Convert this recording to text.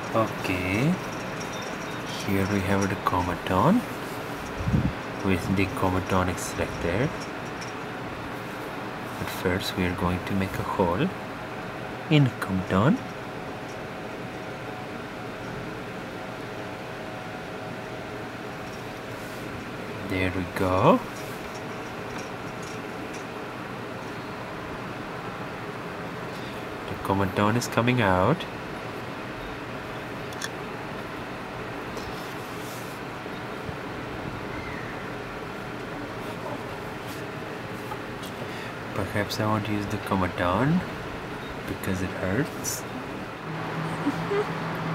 Okay, here we have the comaton with the comatonic selected. But first we are going to make a hole in the comaton. There we go. The comaton is coming out. Perhaps I won't use the comaton because it hurts.